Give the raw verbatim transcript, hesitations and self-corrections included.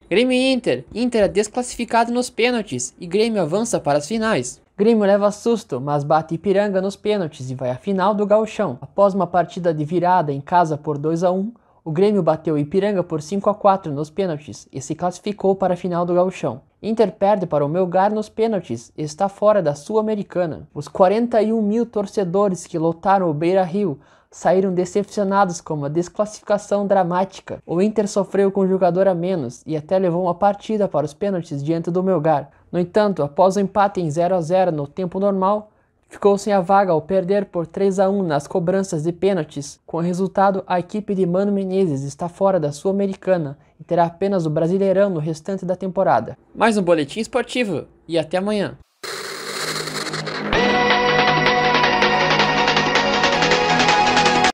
Grêmio e Inter. Inter é desclassificado nos pênaltis e Grêmio avança para as finais. Grêmio leva susto, mas bate Ipiranga nos pênaltis e vai à final do Gauchão. Após uma partida de virada em casa por dois a um, o Grêmio bateu Ipiranga por cinco a quatro nos pênaltis e se classificou para a final do Gauchão. Inter perde para o Melgar nos pênaltis e está fora da Sul-Americana. Os quarenta e um mil torcedores que lotaram o Beira-Rio saíram decepcionados com uma desclassificação dramática. O Inter sofreu com um jogador a menos e até levou uma partida para os pênaltis diante do Melgar. No entanto, após o empate em zero a zero no tempo normal, ficou sem a vaga ao perder por três a um nas cobranças de pênaltis. Com o resultado, a equipe de Mano Menezes está fora da Sul-Americana e terá apenas o Brasileirão no restante da temporada. Mais um boletim esportivo e até amanhã.